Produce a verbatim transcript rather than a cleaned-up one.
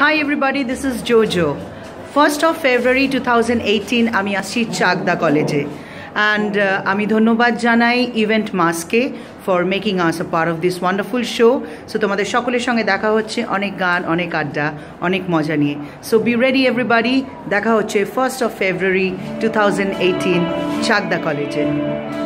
Hi everybody, this is JOJO. first of February two thousand eighteen আমি আসছি চাকদা কলেজে and uh, আমি ধন্যবাদ জানাই ইভেন্ট মাসকে for making us a part of this wonderful show. So তোমাদের সকলের সঙ্গে দেখা হচ্ছে অনেক গান, অনেক আড্ডা, অনেক মজা নিয়ে. So be ready everybody. দেখা হচ্ছে first of February two thousand eighteen Chakdah কলেজে.